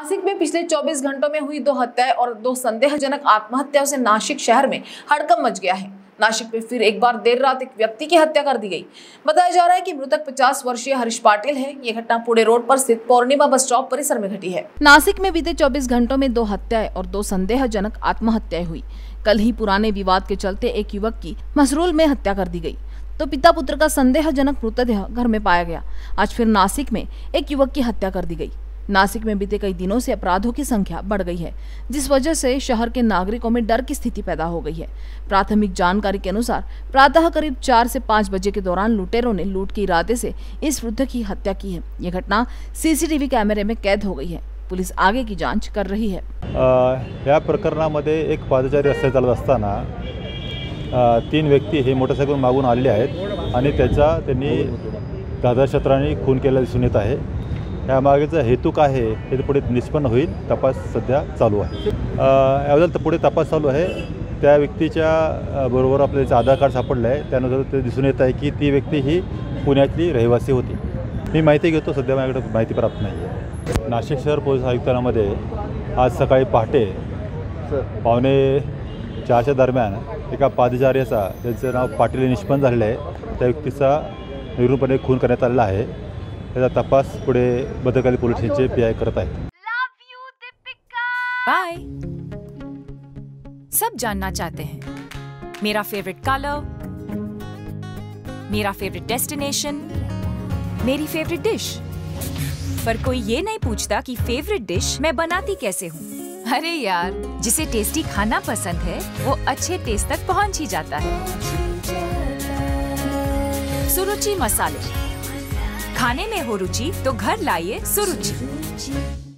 नासिक में पिछले 24 घंटों में हुई 2 हत्याएं और 2 संदेहजनक आत्महत्याओं से नासिक शहर में हड़कंप मच गया है। नासिक में फिर एक बार देर रात एक व्यक्ति की हत्या कर दी गई। बताया जा रहा है कि मृतक 50 वर्षीय हरीश पाटिल है। ये घटना पुणे रोड पर स्थित पूर्णिमा बस स्टॉप परिसर में घटी है। नासिक में बीते 24 घंटों में 2 हत्याएं और 2 संदेहजनक आत्महत्याएं हुई। कल ही पुराने विवाद के चलते एक युवक की मसरूल में हत्या कर दी गई, तो पिता पुत्र का संदेहजनक मृतदेह घर में पाया गया। आज फिर नासिक में एक युवक की हत्या कर दी गई। नासिक में बीते कई दिनों से अपराधों की संख्या बढ़ गई है, जिस वजह से शहर के नागरिकों में डर की स्थिति पैदा हो गई है। प्राथमिक जानकारी के अनुसार प्रातः करीब 4 से 5 बजे के दौरान लुटेरों ने लूट के इरादे से इस वृद्ध की हत्या की है। यह घटना सीसीटीवी कैमरे में कैद हो गई है। पुलिस आगे की जांच कर रही है। या प्रकरणामध्ये एक पादचारी रस्ते चालत असताना 3 व्यक्ती हे मोटरसायकल मागून आलेले आहेत आणि त्याचा त्यांनी धारदार शस्त्राने खून केलेला दिसून येत आहे। यामागेचा हेतू काय आहे हे पुढे निष्पन्न होईल। तपास सध्या चालू आहे। याबद्दल पुढे तपास चालू आहे। त्या व्यक्तीच्या बरोबर आपल्याला आधार कार्ड सापडलं आहे। त्यानुसार ते दिसून येत आहे की ती व्यक्ती ही पुण्यातली रहिवासी होती। मी माहिती घेतो, सध्या माझ्याकडे माहिती प्राप्त नाही आहे। नाशिक शहर पोलीस आयुक्तालयामध्ये आज सकाळी पहाटे 3:45 दरम्यान एका पादचाऱ्याचा, ज्याचं नाव पाटील निष्पन्न झालेलं आहे, त्या व्यक्तीचा निर्घृणपणे खून करण्यात आलेला आहे। त्याचा तपास पुढे बदरकाली पोलीस स्टेशनचे पीआय करत आहेत। बाय। सब जानना चाहते हैं मेरा फेवरेट कलर, मेरा फेवरेट डेस्टिनेशन, मेरी फेवरेट डिश, पर कोई ये नहीं पूछता कि फेवरेट डिश मैं बनाती कैसे हूँ। अरे यार, जिसे टेस्टी खाना पसंद है वो अच्छे टेस्ट तक पहुँच ही जाता है। सुरुचि मसाले, खाने में हो रुचि तो घर लाइए सुरुचि।